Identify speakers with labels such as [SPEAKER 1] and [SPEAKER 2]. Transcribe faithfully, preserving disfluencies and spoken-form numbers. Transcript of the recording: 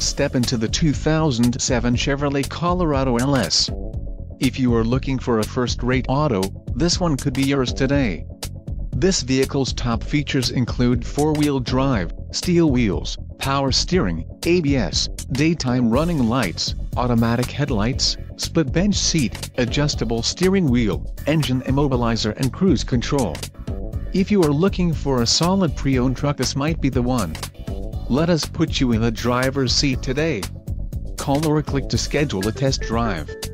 [SPEAKER 1] Step into the two thousand seven Chevrolet Colorado L S. If you are looking for a first-rate auto, this one could be yours today. This vehicle's top features include four-wheel drive, steel wheels, power steering, A B S, daytime running lights, automatic headlights, split bench seat, adjustable steering wheel, engine immobilizer and cruise control. If you are looking for a solid pre-owned truck, this might be the one. Let us put you in the driver's seat today. Call or click to schedule a test drive.